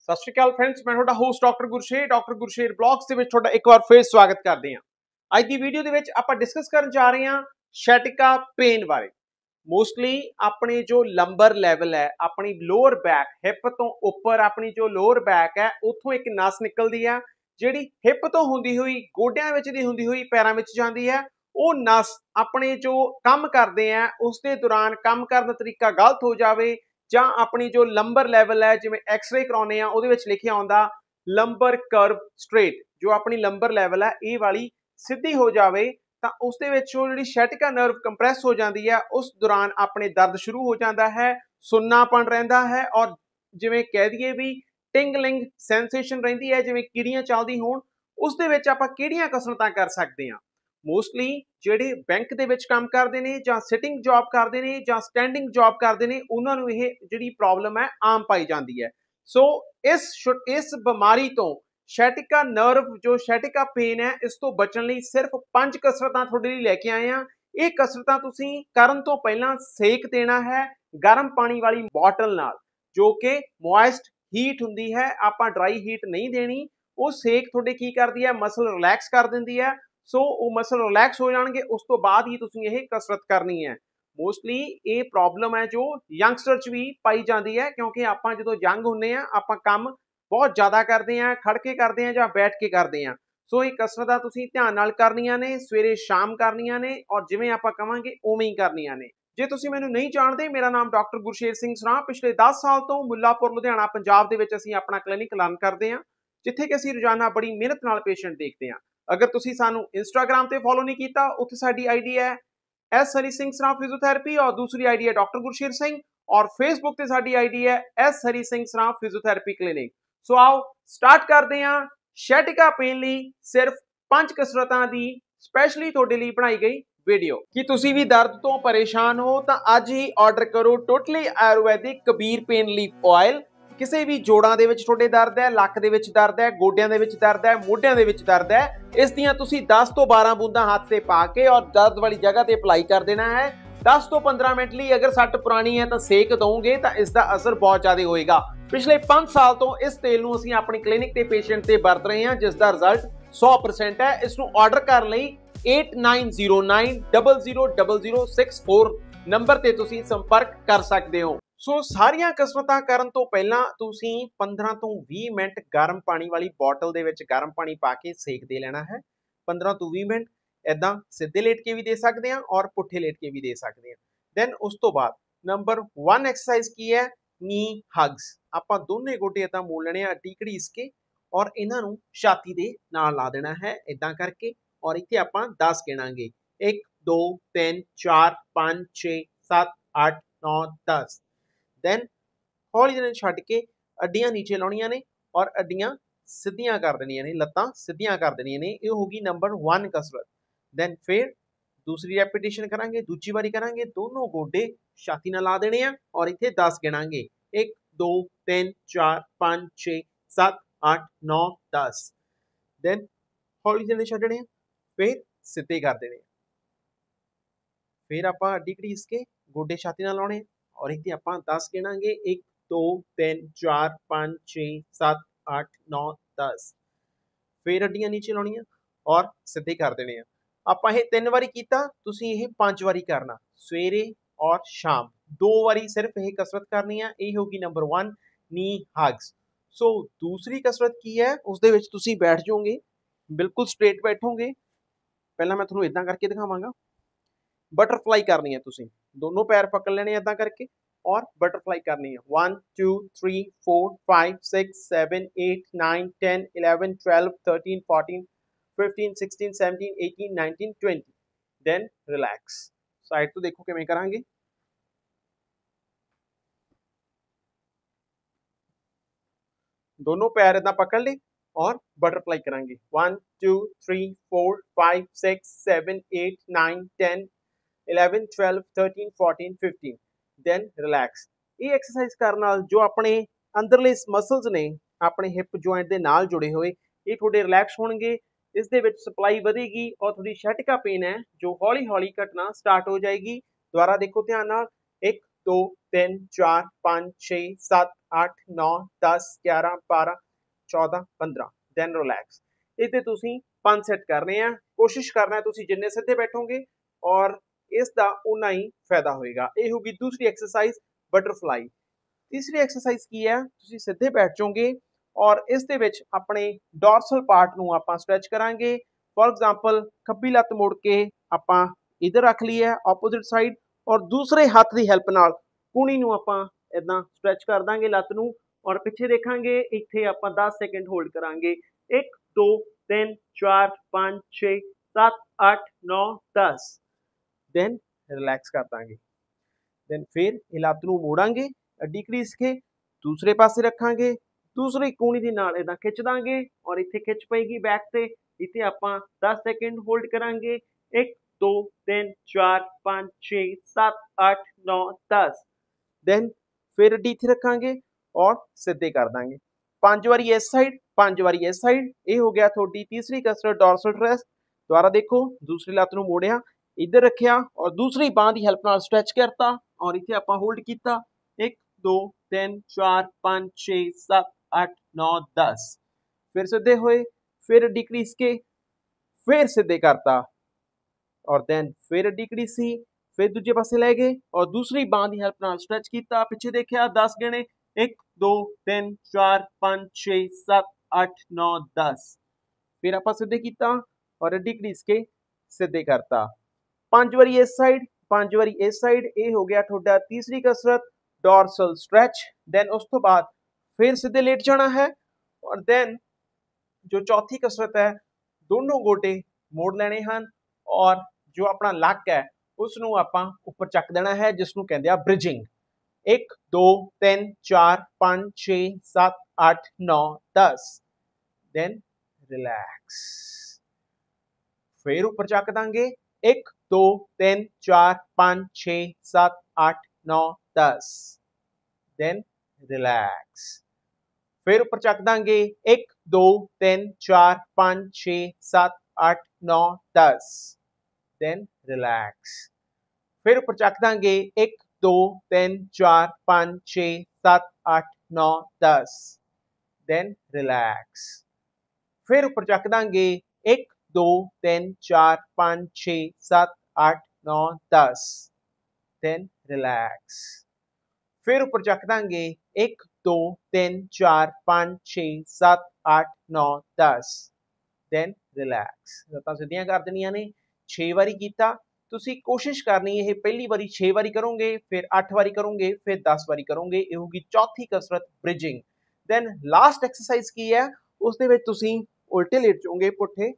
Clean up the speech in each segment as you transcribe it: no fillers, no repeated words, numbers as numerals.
सत श्री अकाल फ्रेंड्स, मैं ਤੁਹਾਡਾ ਹੋਸਟ ਡਾਕਟਰ ਗੁਰਸ਼ੇਰ ਬਲੌਗਸ ਦੇ ਵਿੱਚ ਤੁਹਾਡਾ ਇੱਕ ਵਾਰ ਫੇਰ ਸਵਾਗਤ ਕਰਦੇ ਹਾਂ। ਅੱਜ ਦੀ ਵੀਡੀਓ ਦੇ ਵਿੱਚ ਆਪਾਂ ਡਿਸਕਸ ਕਰਨ ਜਾ ਰਹੇ ਹਾਂ ਸciatica पेन ਬਾਰੇ। मोस्टली अपने जो लंबर लैवल है, अपनी लोअर बैक हिप तो उपर अपनी जो लोअर बैक है उतों एक नस निकलती है जिहड़ी हिप तो हुंदी हुई गोडियां विच दी हुंदी हुई पैरां विच जांदी है। वो नस अपने जो काम करते हैं उस दे दौरान काम करने का तरीका गलत हो जाए जां अपनी जो लंबर लैवल है जिवें एक्सरे कराने आ उहदे विच लिखिया आउंदा लंबर कर्व स्ट्रेट, जो अपनी लंबर लैवल है ये वाली सीधी हो जाए ਤਾਂ ਉਸ ਦੇ ਵਿੱਚ ਉਹ ਜਿਹੜੀ ਸciatica ਨਰਵ ਕੰਪਰੈਸ ਹੋ ਜਾਂਦੀ ਹੈ, ਉਸ ਦੌਰਾਨ ਆਪਣੇ ਦਰਦ ਸ਼ੁਰੂ ਹੋ ਜਾਂਦਾ ਹੈ, ਸੁੰਨਾਪਣ ਰਹਿੰਦਾ ਹੈ ਔਰ ਜਿਵੇਂ ਕਹਿ ਦਈਏ ਵੀ ਟਿੰਗਲਿੰਗ ਸੈਂਸੇਸ਼ਨ ਰਹਿੰਦੀ ਹੈ ਜਿਵੇਂ ਕੀੜੀਆਂ ਚੱਲਦੀ ਹੋਣ। ਉਸ ਦੇ ਵਿੱਚ ਆਪਾਂ ਕਿਹੜੀਆਂ ਕਸਰਤਾਂ ਕਰ ਸਕਦੇ ਹਾਂ? ਮੋਸਟਲੀ ਜਿਹੜੇ ਬੈਂਕ ਦੇ ਵਿੱਚ ਕੰਮ ਕਰਦੇ ਨੇ ਜਾਂ ਸਿਟਿੰਗ ਜੌਬ ਕਰਦੇ ਨੇ ਜਾਂ ਸਟੈਂਡਿੰਗ ਜੌਬ ਕਰਦੇ ਨੇ ਉਹਨਾਂ ਨੂੰ ਇਹ ਜਿਹੜੀ ਪ੍ਰੋਬਲਮ ਹੈ ਆਮ ਪਾਈ ਜਾਂਦੀ ਹੈ। ਸੋ ਇਸ ਬਿਮਾਰੀ ਤੋਂ सciatica नर्व जो sciatica पेन है इस तो बचने लई सिर्फ 5 कसरतां तुहाडे लई लैके आए हां। ये कसरतां तुसीं करन तो पहलां सेक देना है गर्म पानी वाली बॉटल नाल, जो कि मॉइस्ट हीट हुंदी है, आपां ड्राई हीट नहीं देनी। वो सेक तुहाडे की करदी है, मसल रिलैक्स कर दिंदी है। सो वो मसल रिलैक्स हो जाणगे, उस तो बाद ही तुसीं ये कसरत करनी है। मोस्टली ये प्रॉब्लम है जो यंगस्टर च भी पाई जाती है, क्योंकि आपां जदों यंग हुंदे आ आपां काम बहुत ज़्यादा करते हैं, खड़ के करते हैं या बैठ के करते हैं। सो ये कसरतां तुसीं ध्यान नाल करनियां ने, सवेरे शाम करनियां ने और जिवें आपां कहांगे उवें ही करनियां ने। जे तुसीं मैनूं नहीं जाणदे, मेरा नाम डॉक्टर गुरशेर सिंह सराह, पिछले 10 साल तो मुल्लापुर लुधियाना पंजाब दे विच असीं अपना क्लिनिक रन करते हैं, जिथे कि असीं रोजाना बड़ी मेहनत नाल पेशेंट देखते हैं। अगर तुसीं सानूं इंस्टाग्राम ते फॉलो नहीं कीता, उत्थे साडी आईडी है एस हरी सिंह सराह फिजियोथैरेपी और दूसरी आईडी है डॉक्टर गुरशेर सिंह, और फेसबुक ते साडी आईडी है S Hari Singh Sarah physiotherapy clinic. So आओ स्टार्ट करते हैं sciatica पेन लई सिर्फ 5 कसरतां दी स्पैशली तुहाडे लई बनाई गई वीडियो। कि तुसीं भी दर्द तो परेशान हो तो अज ही ऑर्डर करो totally ayurvedic Kabir pain leaf oil. किसी भी जोड़ां दे विच तुहाडे दर्द है, लक दे विच दर्द है, गोडियां दे विच दर्द है, मोढियां दे विच दर्द है, इस दियां तुसीं 10 तो 12 बूंदां हाथ ते पा के और दर्द वाली जगह ते अप्लाई कर देना है। 10 तो 15 मिनट ਲਈ अगर सट पुरानी है तो सेक दोगे तो इसका असर बहुत ज़्यादा होएगा। पिछले 5 साल तो इस तेल ਨੂੰ ਅਸੀਂ ਆਪਣੀ ਕਲੀਨਿਕ ਤੇ ਪੇਸ਼ੈਂਟ ਤੇ ਵਰਤ ਰਹੇ ਹਾਂ, ਜਿਸ ਦਾ ਰਿਜ਼ਲਟ 100% ਹੈ। ਇਸ ਨੂੰ ਆਰਡਰ ਕਰਨ ਲਈ 8909000064 ਨੰਬਰ ਤੇ ਤੁਸੀਂ ਸੰਪਰਕ ਕਰ ਸਕਦੇ ਹੋ। ਸੋ ਸਾਰੀਆਂ ਕਸਰਤਾਂ ਕਰਨ ਤੋਂ ਪਹਿਲਾਂ ਤੁਸੀਂ 15 ਤੋਂ 20 ਮਿੰਟ ਗਰਮ ਪਾਣੀ ਵਾਲੀ ਬੋਟਲ ਦੇ ਵਿੱਚ ਗਰਮ ਪਾਣੀ ਪਾ ਕੇ ਸੇਕ ਦੇ ਲੈਣਾ ਹੈ। 15 ਤੋਂ 20 ਮਿੰਟ इदा सीधे लेट के भी दे सकते हैं और पुट्ठे लेट के भी दे सकते हैं। दैन उस तो बाद नंबर 1 एक्सरसाइज की है नी हग्स। आपां दोने गोडे इदा मोल लेने अड्डी घड़ीस के और इन्हां नूं छाती दे नाल ला देना है इदा करके, और इत्थे आपां 10 गिणांगे 1 2 3 4 5 6 7 8 9 10। दैन हौली ਜਿਹੇ छड्ड के अड्डियां नीचे लाउणियां ने और अड्डियां सीधियां कर देनियां ने, लत्तां सीधियां कर देनियां ने। ये होगी नंबर 1 कसरत। दैन फिर दूसरी रेपिटेशन करांगे, दूजी बारी करांगे, दोनों गोडे छाती नाल ला देने हैं और इत्थे 10 गिणांगे 1 2 3 4 5 6 7 8 9 10। दैन हौली ਜਿਹੇ छड्डने, फिर सीधे कर देने, फिर आपां अड्डी घड़ीस के गोडे छाती नाल लाउणे और इत्थे आपां 10 गिणांगे 1 2 3 4 5 6 7 8 9 10। फिर अड्डियां नीचे लाउणियां और सीधे कर देने। ਆਪਾਂ ਇਹ 3 ਵਾਰੀ ਕੀਤਾ, ਤੁਸੀਂ ਇਹ 5 ਵਾਰੀ ਕਰਨਾ, ਸਵੇਰੇ ਔਰ ਸ਼ਾਮ 2 ਵਾਰੀ ਸਿਰਫ ਇਹ ਕਸਰਤ ਕਰਨੀ ਹੈ। ਇਹ ਹੋਗੀ ਨੰਬਰ 1 ਨੀ ਹਗਸ। ਸੋ ਦੂਸਰੀ ਕਸਰਤ ਕੀ ਹੈ? ਉਸ ਦੇ ਵਿੱਚ ਤੁਸੀਂ ਬੈਠ ਜਾਓਗੇ, ਬਿਲਕੁਲ ਸਟ੍ਰੇਟ ਬੈਠੋਗੇ। ਪਹਿਲਾਂ ਮੈਂ ਤੁਹਾਨੂੰ ਇਦਾਂ ਕਰਕੇ ਦਿਖਾਵਾਂਗਾ। ਬਟਰਫਲਾਈ ਕਰਨੀ ਹੈ, ਤੁਸੀਂ ਦੋਨੋਂ ਪੈਰ ਪਕੜ ਲੈਣੇ ਇਦਾਂ ਕਰਕੇ और बटरफ्लाई करनी है। 1 2 3 4 5 6 7 8 9 10 11 12 13 14 15 16 17 18 19 20। Then relax. साइड तो देखो किवें करांगे। दोनों पैर इदां पकड़ ले और बटरफ्लाई करांगे। 1 2 3 4 5 6 7 8 9 10 11 12 13 14 15। Then relax. ये एक्सरसाइज करने नाल जो अपने अंदरले मसल्स ने अपने हिप जॉइंट के नाल जुड़े हुए ये थोड़े रिलैक्स होणगे। इस दे विच सप्लाई वधेगी और थोड़ी sciatica पेन है जो हौली हौली घटना स्टार्ट हो जाएगी। दोबारा देखो ध्यान नाल 1 2 3 4 5 6 7 8 9 10 11 12 14 15 ਦੈਨ ਰਿਲੈਕਸ। ਇਹਦੇ ਤੁਸੀਂ 5 ਸੈੱਟ ਕਰਨੇ ਆ। ਕੋਸ਼ਿਸ਼ ਕਰਨਾ ਤੁਸੀਂ ਜਿੰਨੇ ਸਿੱਧੇ ਬੈਠੋਗੇ ਔਰ ਇਸ ਦਾ ਉਨਾ ਹੀ ਫਾਇਦਾ ਹੋਏਗਾ। ਇਹ ਹੋਗੀ ਦੂਸਰੀ ਐਕਸਰਸਾइज ਬਟਰਫਲਾਈ। ਤੀਸਰੀ ਐਕਸਰਸਾइज ਕੀ ਹੈ, ਤੁਸੀਂ ਸਿੱਧੇ ਬੈਠ ਜਾਓਗੇ ਔਰ ਇਸ ਦੇ ਵਿੱਚ ਆਪਣੇ ਡੋਰਸਲ ਪਾਰਟ ਨੂੰ ਆਪਾਂ ਸਟ੍ਰੈਚ ਕਰਾਂਗੇ। ਫॉर एग्जांपल ਖੱਬੀ ਲੱਤ ਮੋੜ ਕੇ ਆਪਾਂ ਇਧਰ ਰੱਖ ਲਈ ਹੈ ਆਪੋਜ਼ਿਟ ਸਾਈਡ ਔਰ ਦੂਸਰੇ ਹੱਥ ਦੀ ਹੈਲਪ ਨਾਲ ਕੂਣੀ ਨੂੰ ਆਪਾਂ ਇਦਾਂ ਸਟ੍ਰੈਚ ਕਰ ਦਾਂਗੇ ਲੱਤ ਨੂੰ ਔਰ ਪਿੱਛੇ ਦੇਖਾਂਗੇ। ਇੱਥੇ ਆਪਾਂ 10 ਸੈਕਿੰਡ ਹੋਲਡ ਕਰਾਂਗੇ। 1 2 3 4 5 6 7 8 9 10 ਦੈਨ ਰਿਲੈਕਸ ਕਰ ਦਾਂਗੇ। ਦੈਨ ਫਿਰ ਇਹ ਲੱਤ ਨੂੰ ਮੋੜਾਂਗੇ, ਅੱਡੀ ਘੜੀਸ ਕੇ ਦੂਸਰੇ ਪਾਸੇ ਰੱਖਾਂਗੇ, ਦੂਸਰੀ ਕੂਣੀ ਦੇ ਨਾਲ ਇਦਾਂ ਖਿੱਚ ਦਾਂਗੇ ਔਰ ਇੱਥੇ ਖਿੱਚ ਪਏਗੀ ਬੈਕ ਤੇ। ਇੱਥੇ ਆਪਾਂ 10 ਸੈਕਿੰਡ ਹੋਲਡ ਕਰਾਂਗੇ। 1 2 3 4 5 6 7 8 9 10 ਦੈਨ ਫਿਰ ਅੱਡੀ ਇੱਥੇ ਰੱਖਾਂਗੇ ਔਰ ਸਿੱਧੇ ਕਰ ਦਾਂਗੇ। 5 ਵਾਰੀ ਇਸ ਸਾਈਡ 5 ਵਾਰੀ ਇਸ ਸਾਈਡ। ਇਹ ਹੋ ਗਿਆ ਤੁਹਾਡੀ ਤੀਸਰੀ ਕਸਰਤ ਡੋਰਸਲ ਟ੍ਰੈਸ। ਦੁਬਾਰਾ ਦੇਖੋ, ਦੂਸਰੀ ਲੱਤ ਨੂੰ ਮੋੜਿਆ, इधर रखिया और दूसरी बांह की हेल्प नाल स्ट्रैच करता और इत्थे आपां होल्ड किया। 1 2 3 4 5 6 7 8 9 10 फिर सीधे होए, फिर डिक्रीज के फिर सीधे करता और दैन फिर डिक्रीसी, फिर दूजे पासे ले गए और दूसरी बांह की हेल्प नाल स्ट्रैच किया। पिछे देखिया 10 गिने 1 2 3 4 5 6 7 8 9 10 फिर आपां सीधे किया और डिक्रीज के सीधे करता। 5 वारी इस साइड 5 वारी इस साइड। ये हो गया थोड़ा तीसरी कसरत डॉर्सल स्ट्रैच। देन उस तो बाद फिर सीधे लेट जाना है और देन जो चौथी कसरत है दोनों गोटे मोड़ लेने हैं और जो अपना लक है उसनू आपां उपर चक देना है जिसनू कहते हैं ब्रिजिंग। 1 2 3 4 5 6 7 8 9 10 then relax. फिर उपर चक देंगे 1 2 3 4 5 6 7 8 9 10 देन रिलैक्स। फिर ऊपर चक देंगे 1 2 3 4 5 6 7 8 9 10 देन रिलैक्स। फिर ऊपर चक देंगे 1 2 3 4 5 6 7 8 9 10 देन रिलैक्स। फिर ऊपर चक देंगे 1 2 3 4 5 6 7 8 9 10 देन रिलैक्स। फिर ऊपर चक देंगे 1 2 3 4 5 6 7 8 9 10 देन रिलैक्स। लत्तां सीधियां कर देनियां ने। 6 वारी कीता। तुसी कोशिश करनी है पहली वारी 6 वारी करोगे, फिर 8 वारी करोगे, फिर 10 वारी करोगे। ये होगी चौथी कसरत ब्रिजिंग। देन लास्ट एक्सरसाइज की है उस दे विच तुसी उल्टे लेट जाओगे पुट्ठे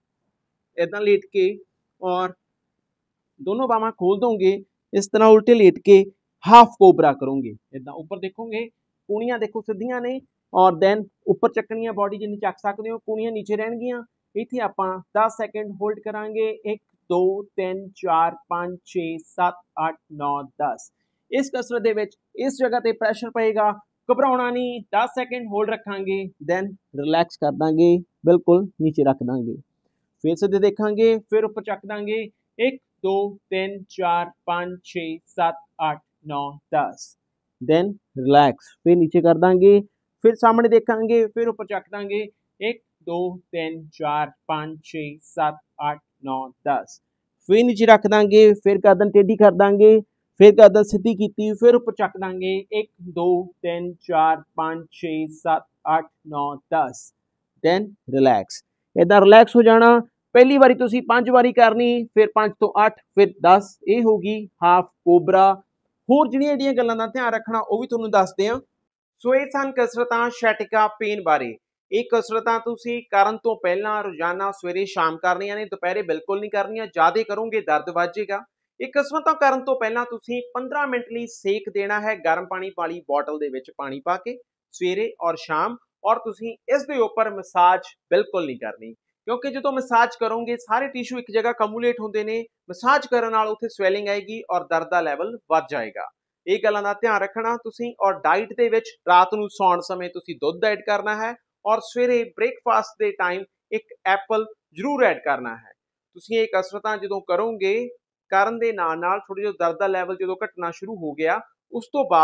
इदां लेट के और दोनों बाहां खोल दोगे इस तरह उल्टे लेट के हाफ कोबरा करोगे। इदां ऊपर देखोगे कूणियां देखो सीधियां ने और दैन ऊपर चकनियां बॉडी जिन्नी चक सकते हो, कूणियां नीचे रहणगियां। इत्थे आपां 10 सैकेंड होल्ड करांगे। 1 2 3 4 5 6 7 8 9 10। इस कसरत दे विच इस जगह ते प्रैशर पएगा, घबराउणा नहीं। 10 सैकेंड होल्ड रखांगे दैन रिलैक्स कर दांगे, बिल्कुल नीचे रख दांगे। फिर सीधे देखांगे, फिर ऊपर चक देंगे 1 2 3 4 5 6 7 8 9 10 देन रिलैक्स। फिर नीचे कर देंगे, फिर सामने देखांगे, फिर ऊपर चक देंगे 1 2 3 4 5 6 7 8 9 10 फिर नीचे रख देंगे, फिर गर्दन टेढ़ी कर देंगे, फिर गर्दन सीधी की, फिर ऊपर चक देंगे 1 2 3 4 5 6 7 8 9 10 देन रिलैक्स। इदां रिलैक्स हो जाना। पहली बारी तुसी 5 वारी करनी, फिर 5 तो 8 फिर 10। ये होगी हाफ कोबरा। होर जिहड़ियां गल्लां दा ध्यान रखना वो भी तुहानूं दसदे हां। सो ये सन कसरतां शैटिका पेन बारे। ये कसरतां तुसी करन तो पहलां रोजाना सवेरे शाम करनियां ने, दोपहरे बिल्कुल नहीं करनियां। ज़्यादा करोगे दर्द वधेगा। ये कसरतां करन तो पहलां तुसी 15 मिनट लई सेक देना है गर्म पानी वाली बॉटल दे विच पानी पा के सवेरे और शाम। और तुसी इस दे उपर मसाज बिल्कुल नहीं करनी क्योंकि जो मसाज करोगे सारे टिशू एक जगह कमूलेट होंदे ने। मसाज करन नाल उत्थे स्वैलिंग आएगी और दर्द का लैवल वध जाएगा। ये गल्लां दा ध्यान रखना तुसी। और डाइट दे विच रात नूं सौण समय तुसी दुध ऐड करना है और सवेरे ब्रेकफास्ट दे टाइम एक एप्पल जरूर ऐड करना है। तुसी ये कसरतां जदों करोगे करन दे नाल नाल थोड़ी जो दर्द का लैवल जो घटना शुरू हो गया उस तो बाद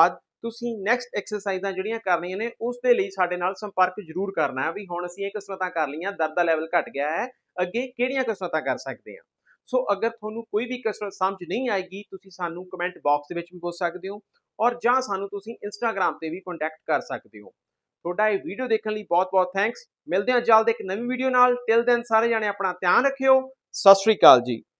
ਤੁਸੀਂ ਨੈਕਸਟ ਐਕਸਰਸਾਈਜ਼ਾਂ ਜਿਹੜੀਆਂ ਕਰਨੀਆਂ ਨੇ ਉਸ ਦੇ ਲਈ ਸਾਡੇ ਨਾਲ ਸੰਪਰਕ ਜ਼ਰੂਰ ਕਰਨਾ ਹੈ ਵੀ ਹੁਣ ਅਸੀਂ ਇਹ ਕਸਰਤਾਂ ਕਰ ਲਈਆਂ, ਦਰਦ ਦਾ ਲੈਵਲ ਘਟ ਗਿਆ ਹੈ, ਅੱਗੇ ਕਿਹੜੀਆਂ ਕਸਰਤਾਂ ਕਰ ਸਕਦੇ ਹਾਂ। ਸੋ ਅਗਰ ਤੁਹਾਨੂੰ ਕੋਈ ਵੀ ਕਸਰਤ ਸਮਝ ਨਹੀਂ ਆਏਗੀ ਤੁਸੀਂ ਸਾਨੂੰ ਕਮੈਂਟ ਬਾਕਸ ਦੇ ਵਿੱਚ ਵੀ ਪੁੱਛ ਸਕਦੇ ਹੋ ਔਰ ਜਾਂ ਸਾਨੂੰ ਤੁਸੀਂ ਇੰਸਟਾਗ੍ਰਾਮ ਤੇ ਵੀ ਕੰਟੈਕਟ ਕਰ ਸਕਦੇ ਹੋ। ਤੁਹਾਡਾ ਇਹ ਵੀਡੀਓ ਦੇਖਣ ਲਈ ਬਹੁਤ-ਬਹੁਤ ਥੈਂਕਸ। ਮਿਲਦੇ ਹਾਂ ਜਲਦ ਇੱਕ ਨਵੀਂ ਵੀਡੀਓ ਨਾਲ। ਟਿਲ ਦੈਨ ਸਾਰੇ ਜਾਣੇ ਆਪਣਾ ਧਿਆਨ ਰੱਖਿਓ। ਸਤਿ ਸ਼੍ਰੀ ਅਕਾਲ ਜੀ।